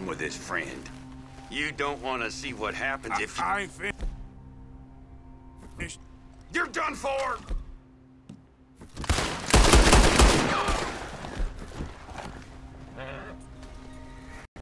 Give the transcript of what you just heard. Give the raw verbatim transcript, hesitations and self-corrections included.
with his friend. You don't want to see what happens I, if you... I finished. You're done for!